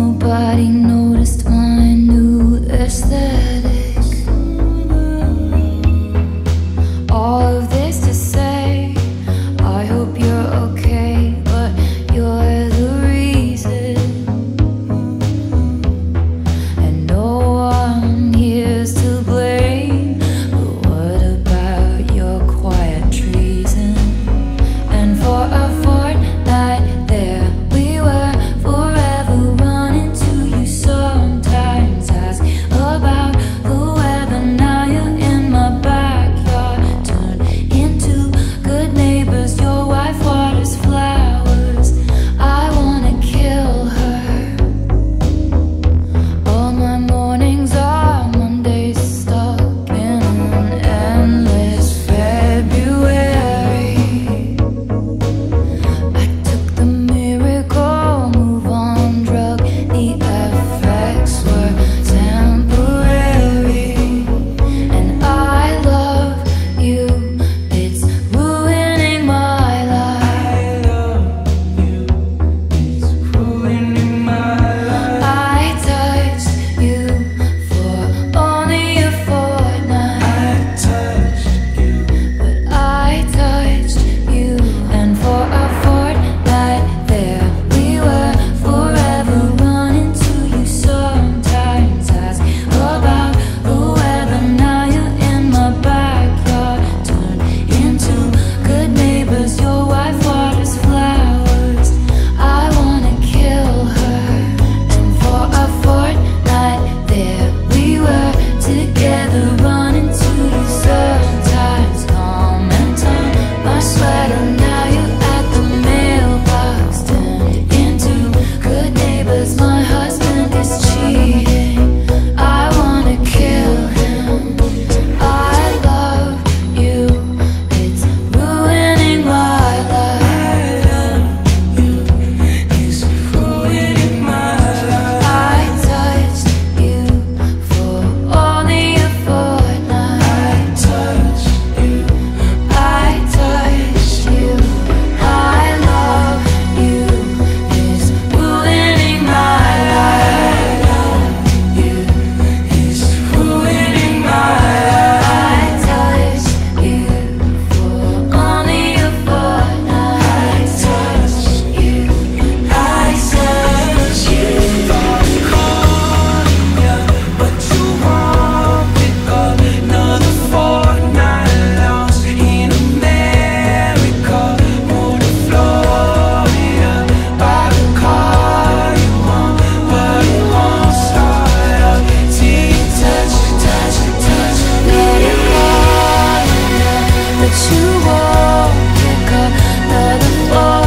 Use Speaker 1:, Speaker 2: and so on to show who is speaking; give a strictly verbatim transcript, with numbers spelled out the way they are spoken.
Speaker 1: Nobody noticed my new aesthetic. All of this to say, I hope you're okay, but you're the reason. And no one here's to blame, but what about your quiet treason? And for a fortnight there we were, forever running to you, sometimes ask about the weather. Now you're in my backyard, turned into good neighbors. Your wife waters flowers, I wanna kill her. All my mornings are Mondays, stuck in an endless February. I took the miracle move on drug, the effects were temporary. And I love you, it's ruining my life. I touched you for only a fortnight, but I touched you, and for a fortnight there we were, forever running to you, sometimes ask about the weather. Now you're in my backyard, turned into good neighbors. Your wife waters flowers, I wanna kill her. And for a fortnight there we were, together running to you, sometimes comment on my sweater. Now you're at the mailbox, turned into good neighbors. My husband is cheating, I wanna kill him. I love you, it's ruining my life. It's ruining my life. I touched you for only a fortnight. I touched you, I touched you. I love you, it's ruining my life. It's ruining my life. I touched you for only a fortnight. I touched you, I touched you. But you won't pick up another fortnight lost in America. Moved to Florida, buy the car you want, but it won't start up till you touch, touch, touch, let it go. But you won't pick up another fortnight.